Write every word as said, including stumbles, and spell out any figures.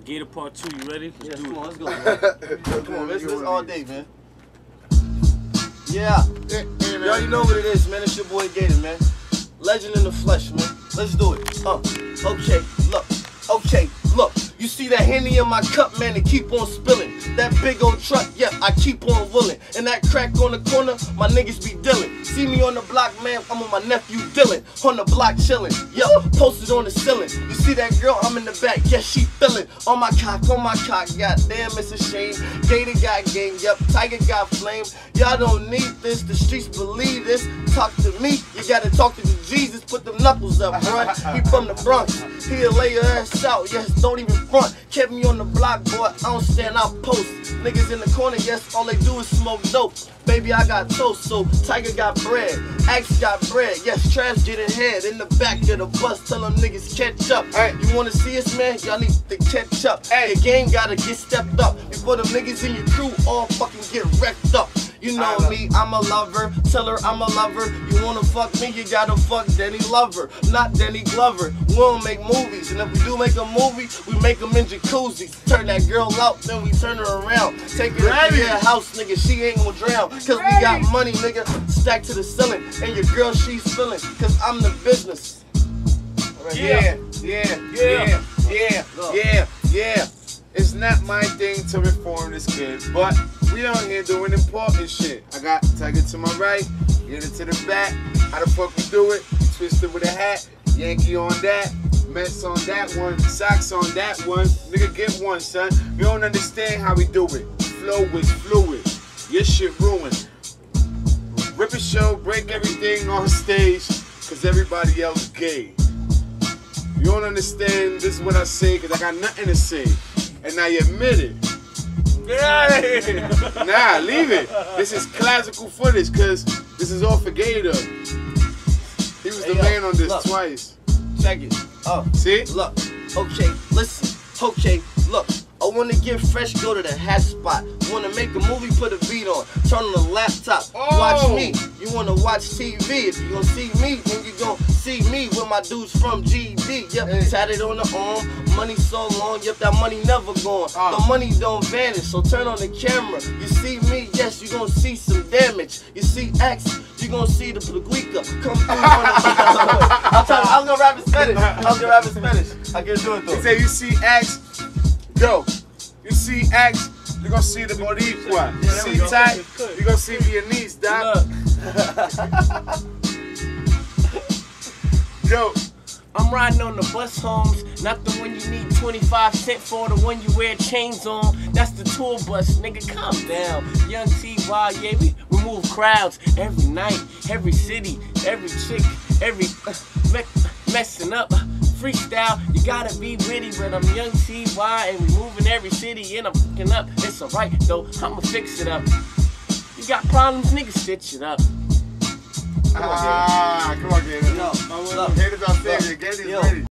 Gator Part Two, you ready? Let's Yes, do come it. on, let's go, man. Come on, this is all day, man. Yeah. You already know what it is, man. It's your boy Gator, man. Legend in the flesh, man. Let's do it. Uh, okay, look. Okay, look. You see that Henny in my cup, man, and keep on spilling. That big old truck, yeah, I keep on willing. And that crack on the corner, my niggas be dealing. See me on the block, man, I'm with my nephew Dylan. On the block chilling, yo, posted on the ceiling. You see that girl, I'm in the back, yeah, she feeling. On my cock, on my cock, goddamn, it's a shame. Gator got game, yep, Tiger got flame. Y'all don't need this, the streets believe this. Talk to me, you gotta talk to the Jesus. Put them knuckles up, bruh. He from the Bronx, he'll lay your ass out, yes, don't even front. Kept me on the block, boy, I don't stand out post. Niggas in the corner, yes, all they do is smoke dope. Baby, I got toast, so Tiger got bread. Axe got bread, yes, Trash getting head. In the back of the bus, tell them niggas catch up. Hey, you wanna see us, man? Y'all need to catch up. Hey, your game gotta get stepped up before them niggas in your crew all fucking get wrecked up. You know me, I'm a lover. Tell her I'm a lover. You wanna fuck me, you gotta fuck Danny Glover, not Danny Glover. We don't make movies, and if we do make a movie, we make them in jacuzzis. Turn that girl out, then we turn her around. Take her to your house, nigga, she ain't gonna drown. Cause we got money, nigga, stacked to the ceiling. And your girl, she's feeling, cause I'm the business. Right, yeah, yeah, yeah, yeah, yeah, yeah, yeah. It's not my thing to reform this kid, but we out here doing important shit. I got Tiger to my right, get it to the back. How the fuck we do it? Twisted with a hat, Yankee on that, Mets on that one, Sox on that one. Nigga, get one, son. You don't understand how we do it. Flow is fluid. Your shit ruined. Rip a show, break everything on stage, cause everybody else gay. You don't understand, this is what I say, cause I got nothing to say. And I admit it. Yeah. Nah, leave it. This is classical footage, cause this is all for Gator. He was Hey, the yo, man on this look. twice. Check it. Oh, See? look. Okay, listen. Okay, look. I wanna get fresh, go to the hat spot. Wanna make a movie, put a beat on. Turn on the laptop, Oh. watch me. You wanna watch T V. If you gon' see me, then you gon' see me with my dudes from G D. Yep, Hey. tatted on the arm. Money so long, yep, that money never gone. Uh. The money don't vanish, so turn on the camera. You see me, yes, you gon' see some damage. You see X, you gon' see the Plaguica come through on the I'm trying, I'm gonna rap in Spanish. I'm gonna rap in Spanish. I can do it though. He said you see X, go. You see X, you're gonna see the Boricua. Yeah, You there see we go. Ty, you're gonna see Viennese, dog. Go. I'm riding on the bus homes, not the one you need twenty-five cent for, the one you wear chains on. That's the tour bus, nigga, calm down. Young T Y, yeah, we remove crowds every night, every city, every chick, every uh, me messing up. Freestyle, you gotta be witty, but I'm Young T Y and we moving every city and I'm fucking up. It's alright though, I'ma fix it up. You got problems, nigga, stitch it up. Ah, come on, Gator. Yo, My look, Gator's on stage. look, Gator's yo. ready.